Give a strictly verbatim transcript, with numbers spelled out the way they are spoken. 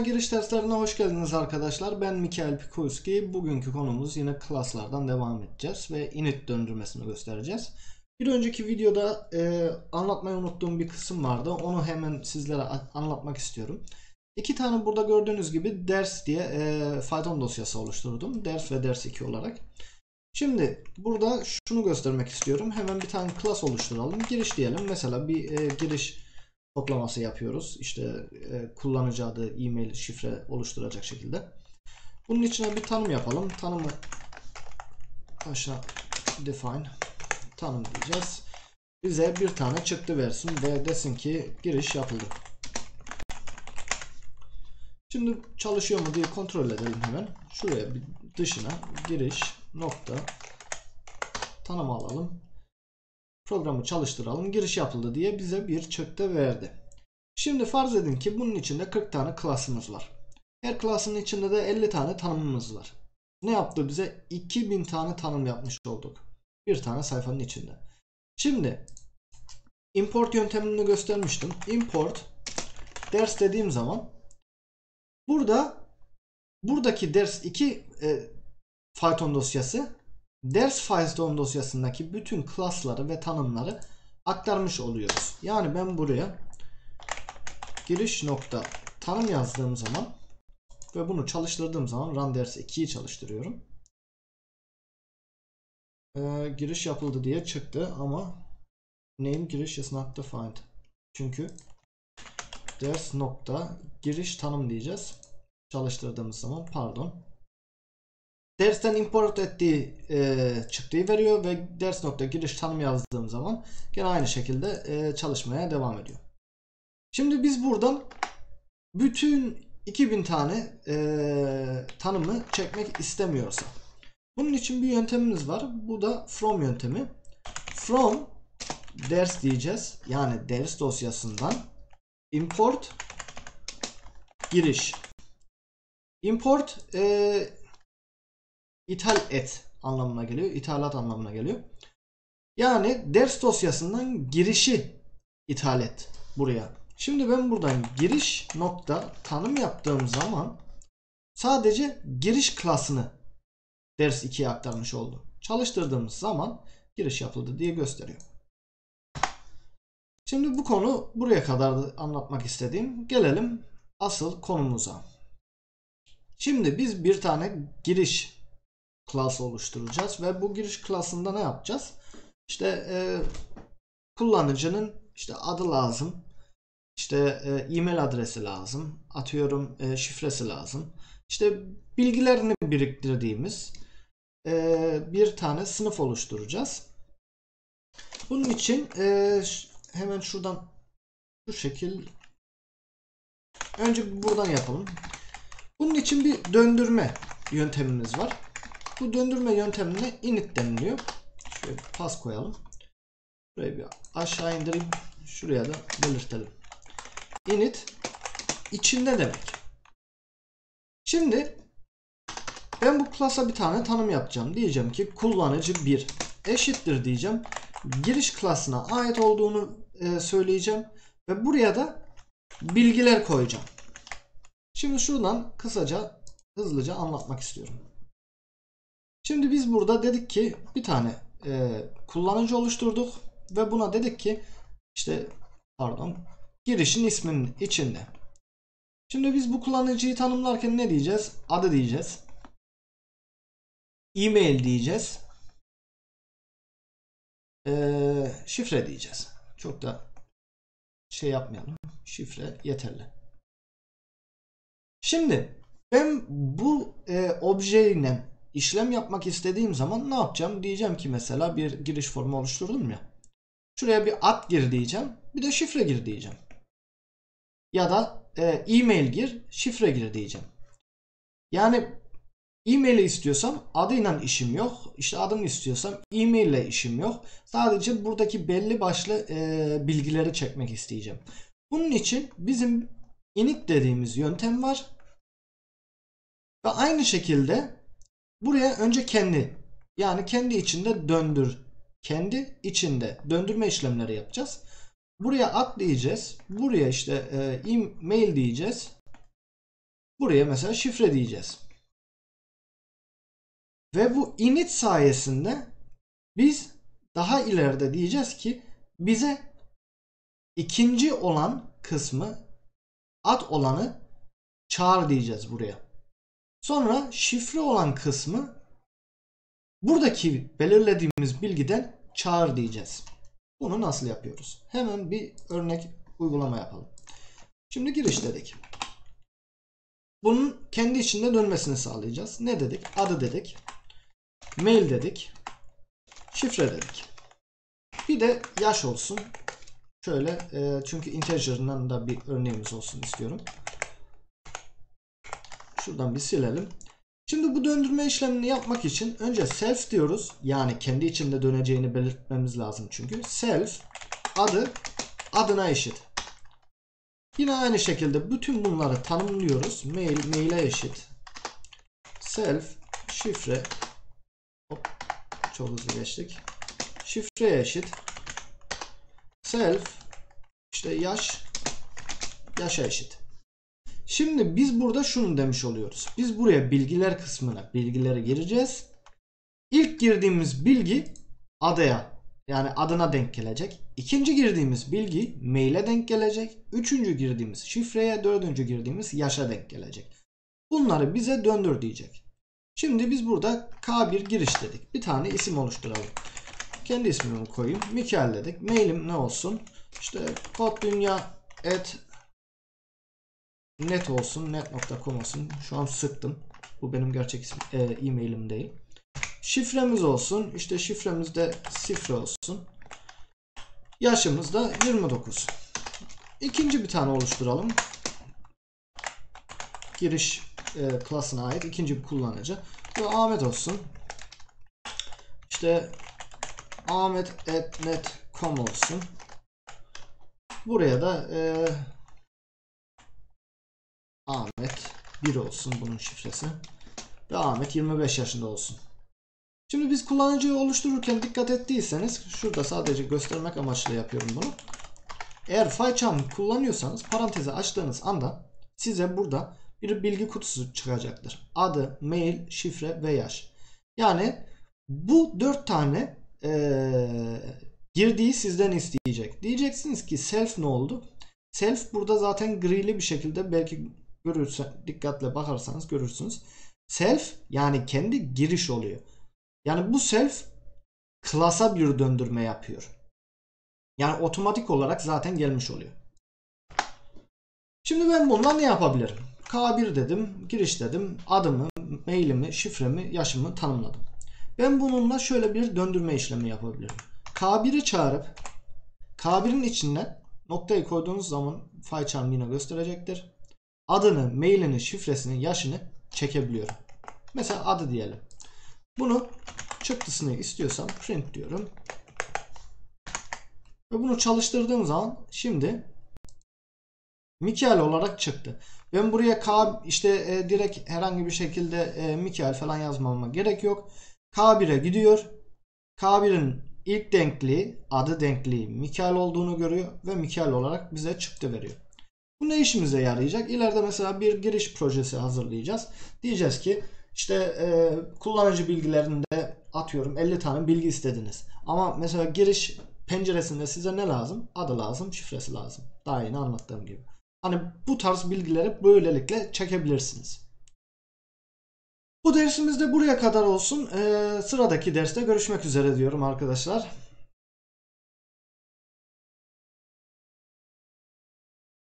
giriş derslerine hoş geldiniz arkadaşlar. Ben Mikael Pikulski. Bugünkü konumuz yine klaslardan devam edeceğiz ve init döndürmesini göstereceğiz. Bir önceki videoda e, anlatmayı unuttuğum bir kısım vardı. Onu hemen sizlere anlatmak istiyorum. İki tane burada gördüğünüz gibi ders diye e, Python dosyası oluşturdum. Ders ve ders iki olarak. Şimdi burada şunu göstermek istiyorum. Hemen bir tane class oluşturalım. Giriş diyelim. Mesela bir e, giriş toplaması yapıyoruz. İşte e, kullanıcı adı, e-mail, şifre oluşturacak şekilde. Bunun içine bir tanım yapalım. Tanımı aşağı define tanım diyeceğiz. Bize bir tane çıktı versin ve desin ki giriş yapıldı. Şimdi çalışıyor mu diye kontrol edelim hemen. Şuraya bir dışına giriş nokta tanım alalım. Programı çalıştıralım. Giriş yapıldı diye bize bir çıktı verdi. Şimdi farz edin ki bunun içinde kırk tane klasımız var. Her klasın içinde de elli tane tanımımız var. Ne yaptı bize? iki bin tane tanım yapmış olduk. Bir tane sayfanın içinde. Şimdi import yöntemini göstermiştim. Import ders dediğim zaman burada buradaki ders iki e, Python dosyası ders Python dosyasındaki bütün klasları ve tanımları aktarmış oluyoruz. Yani ben buraya giriş nokta tanım yazdığım zaman ve bunu çalıştırdığım zaman run ders ikiyi çalıştırıyorum. Ee, giriş yapıldı diye çıktı ama name giriş is not defined. Çünkü ders nokta giriş tanım diyeceğiz. Çalıştırdığımız zaman pardon. Dersten import ettiği e, çıktıyı veriyor ve ders nokta giriş tanım yazdığım zaman gene aynı şekilde e, çalışmaya devam ediyor. Şimdi biz buradan bütün iki bin tane e, tanımı çekmek istemiyorsa bunun için bir yöntemimiz var. Bu da from yöntemi. From ders diyeceğiz. Yani ders dosyasından import giriş. Import e, ithal et anlamına geliyor. İthalat anlamına geliyor. Yani ders dosyasından girişi ithal et buraya. Şimdi ben buradan giriş nokta tanım yaptığım zaman sadece giriş klasını ders ikiye aktarmış oldu. Çalıştırdığımız zaman giriş yapıldı diye gösteriyor. Şimdi bu konu buraya kadar anlatmak istediğim. Gelelim asıl konumuza. Şimdi biz bir tane giriş klası oluşturacağız ve bu giriş klasında ne yapacağız? İşte e, kullanıcının işte adı lazım. İşte e-mail adresi lazım. Atıyorum e, şifresi lazım. İşte bilgilerini biriktirdiğimiz e, bir tane sınıf oluşturacağız. Bunun için e, hemen şuradan şu şekil önce buradan yapalım. Bunun için bir döndürme yöntemimiz var. Bu döndürme yöntemine init deniliyor. Şöyle bir pas koyalım. Burayı bir aşağı indireyim. Şuraya da belirtelim. Init içinde demek. Şimdi ben bu class'a bir tane tanım yapacağım. Diyeceğim ki kullanıcı bir eşittir diyeceğim. Giriş class'ına ait olduğunu e, söyleyeceğim. Ve buraya da bilgiler koyacağım. Şimdi şuradan kısaca hızlıca anlatmak istiyorum. Şimdi biz burada dedik ki bir tane e, kullanıcı oluşturduk. Ve buna dedik ki işte pardon girişin isminin içinde. Şimdi biz bu kullanıcıyı tanımlarken ne diyeceğiz? Adı diyeceğiz. E-mail diyeceğiz. Ee, şifre diyeceğiz. Çok da şey yapmayalım. Şifre yeterli. Şimdi ben bu e, objeyle işlem yapmak istediğim zaman ne yapacağım? Diyeceğim ki mesela bir giriş formu oluşturdum ya. Şuraya bir ad gir diyeceğim. Bir de şifre gir diyeceğim. Ya da e-mail gir, şifre gir diyeceğim. Yani e-mail'i istiyorsam adıyla işim yok. İşte adını istiyorsam e-mail ile işim yok. Sadece buradaki belli başlı e, bilgileri çekmek isteyeceğim. Bunun için bizim init dediğimiz yöntem var. Ve aynı şekilde buraya önce kendi yani kendi içinde döndür. Kendi içinde döndürme işlemleri yapacağız. Buraya ad diyeceğiz. Buraya işte e-mail diyeceğiz. Buraya mesela şifre diyeceğiz. Ve bu init sayesinde biz daha ileride diyeceğiz ki bize ikinci olan kısmı, ad olanı çağır diyeceğiz buraya. Sonra şifre olan kısmı buradaki belirlediğimiz bilgiden çağır diyeceğiz. Bunu nasıl yapıyoruz? Hemen bir örnek uygulama yapalım. Şimdi giriş dedik. Bunun kendi içinde dönmesini sağlayacağız. Ne dedik? Adı dedik. Mail dedik. Şifre dedik. Bir de yaş olsun. Şöyle e, çünkü integer'dan da bir örneğimiz olsun istiyorum. Şuradan bir silelim. Şimdi bu döndürme işlemini yapmak için önce self diyoruz. Yani kendi içinde döneceğini belirtmemiz lazım çünkü. Self adı adına eşit. Yine aynı şekilde bütün bunları tanımlıyoruz. Mail mail'e eşit. Self şifre, hop, çok hızlı geçtik. Şifreye eşit. Self işte yaş yaşa eşit. Şimdi biz burada şunu demiş oluyoruz. Biz buraya bilgiler kısmına bilgileri gireceğiz. İlk girdiğimiz bilgi adaya, yani adına denk gelecek. İkinci girdiğimiz bilgi maile denk gelecek. Üçüncü girdiğimiz şifreye, dördüncü girdiğimiz yaşa denk gelecek. Bunları bize döndür diyecek. Şimdi biz burada K bir giriş dedik. Bir tane isim oluşturalım. Kendi ismimi koyayım. Mikael dedik. Mailim ne olsun? İşte koddunya at net olsun. net nokta com olsun. Şu an sıktım. Bu benim gerçek ismi, e, e-mailim değil. Şifremiz olsun. İşte şifremiz de şifre olsun. Yaşımız da yirmi dokuz. İkinci bir tane oluşturalım. Giriş e, klasına ait ikinci bir kullanıcı. Bu Ahmet olsun. İşte ahmet at net nokta com olsun. Buraya da e, Ahmet bir olsun bunun şifresi. Ve Ahmet yirmi beş yaşında olsun. Şimdi biz kullanıcıyı oluştururken dikkat ettiyseniz, şurada sadece göstermek amaçlı yapıyorum bunu. Eğer PyCharm kullanıyorsanız parantezi açtığınız anda size burada bir bilgi kutusu çıkacaktır. Adı, mail, şifre ve yaş. Yani bu dört tane ee, girdiği sizden isteyecek. Diyeceksiniz ki self ne oldu? Self burada zaten grili bir şekilde, belki görürsen, dikkatle bakarsanız görürsünüz. Self yani kendi giriş oluyor. Yani bu self klasa bir döndürme yapıyor. Yani otomatik olarak zaten gelmiş oluyor. Şimdi ben bundan ne yapabilirim? K bir dedim, giriş dedim, adımı, mailimi, şifremi, yaşımı tanımladım. Ben bununla şöyle bir döndürme işlemi yapabilirim. K bir'i çağırıp K bir'in içinden noktayı koyduğunuz zaman PyCharm yine gösterecektir. Adını, mailini, şifresini, yaşını çekebiliyorum. Mesela adı diyelim. Bunu çıktısını istiyorsam print diyorum. Ve bunu çalıştırdığım zaman şimdi Mikael olarak çıktı. Ben buraya K işte e, direkt herhangi bir şekilde e, Mikael falan yazmama gerek yok. K bir'e gidiyor. K bir'in ilk denkliği, adı denkliği Mikael olduğunu görüyor ve Mikael olarak bize çıktı veriyor. Bu ne işimize yarayacak? İleride mesela bir giriş projesi hazırlayacağız. Diyeceğiz ki işte e, kullanıcı bilgilerinde atıyorum elli tane bilgi istediniz. Ama mesela giriş penceresinde size ne lazım? Adı lazım, şifresi lazım. Daha yeni anlattığım gibi. Hani bu tarz bilgileri böylelikle çekebilirsiniz. Bu dersimiz de buraya kadar olsun. Ee, sıradaki derste görüşmek üzere diyorum arkadaşlar.